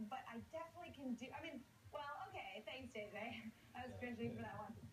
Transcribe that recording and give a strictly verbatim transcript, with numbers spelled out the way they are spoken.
but I definitely can do. I mean, well, okay, thanks, J J. I was cringing for that one.